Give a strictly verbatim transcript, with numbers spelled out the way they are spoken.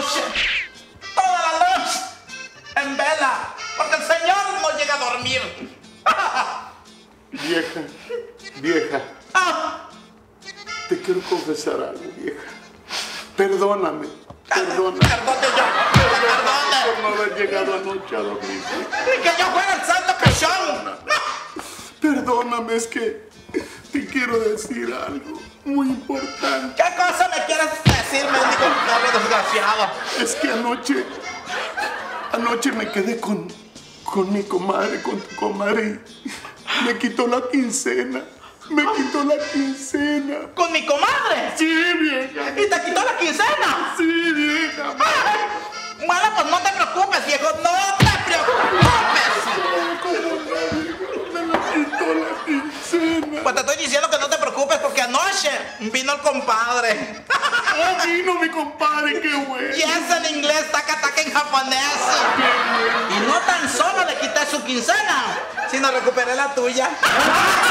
noche, toda la noche, en vela, porque el señor no llega a dormir. Vieja, vieja, Ah, te quiero confesar algo, vieja. Perdóname, perdóname perdone yo, perdone. por no haber llegado anoche a dormir. Ni que yo fuera el santo cachón. Perdóname, es que te quiero decir algo muy importante. ¿Qué cosa me quieres decir, mendigo perro desgraciado? Es que anoche, anoche me quedé con, con mi comadre, con tu comadre y me quitó la quincena. Me quitó la quincena. ¿Con mi comadre? Sí, vieja. ¿Y te quitó la quincena? Sí, vieja. Ay, bueno, pues no te preocupes, viejo, no te preocupes. Me la quitó la quincena. Pues te estoy diciendo que no te preocupes porque anoche vino el compadre. Ah, vino mi compadre, qué bueno. Yes en inglés, taca taca en japonés. Y no tan solo le quité su quincena, sino recuperé la tuya.